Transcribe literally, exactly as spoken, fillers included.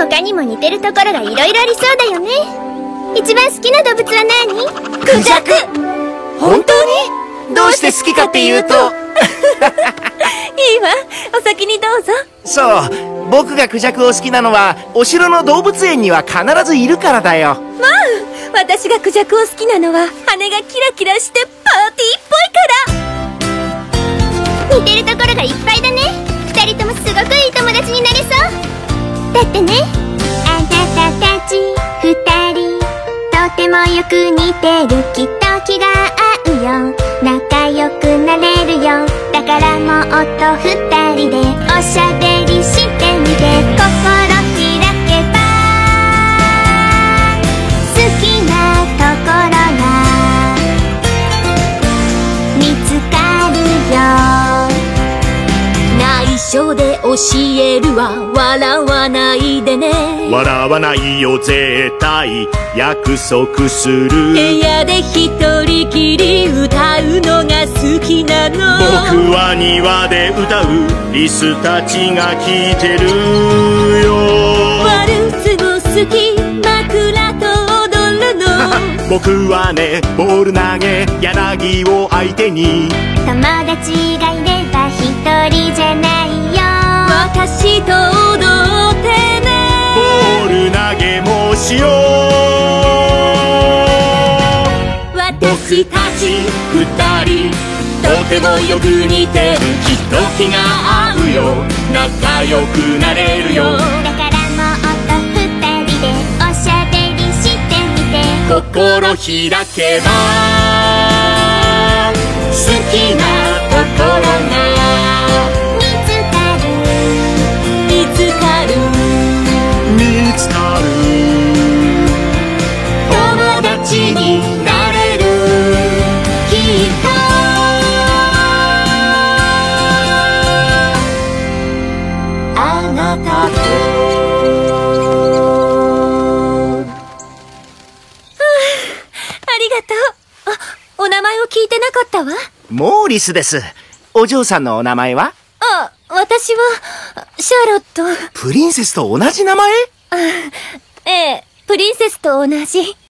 他にも似てるところがいろいろありそうだよね。一番好きな動物は何？ クジャク。本当に？どうして好きかっていうといいわ、 お先にどうぞ。 そう、僕がクジャクを好きなのはお城の動物園には必ずいるからだよ。 まあ、私がクジャクを好きなのは羽がキラキラしてパーティーっぽいから。 似てるところがいっぱいだね。二人ともすごくいい友達になれそう。だってね、あなたたち二人とてもよく似てる。きっと気が合うよ、仲良くなれるよ。だからもっと二人でおしゃべりしてみて。心開けば好きなところが見つかるよ。 内緒で教えるわ、笑わないでね。 笑わないよ絶対、約束する。 部屋で一人きり歌うのが好きなの。 僕は庭で歌う、リスたちが聞いてるよ。 ワルツも好き、枕と踊るの。 僕はね、ボール投げ柳を相手に。 友達がいれば一人じゃないよ。 私と踊ってね。 ボール投げもしよう。 私たち二人とてもよく似てる。きっと気が合うよ、仲良くなれるよ。 だからもっと二人でおしゃべりしてみて。 心開けば好きなところが見つかる見つかる見つかる。友達になれる、きっと。あなたとありがとう。あ、お名前を聞いてなかったわ。 モーリスです。お嬢さんのお名前は？ あ、私はシャーロット。 プリンセスと同じ名前？ ええ、プリンセスと同じ。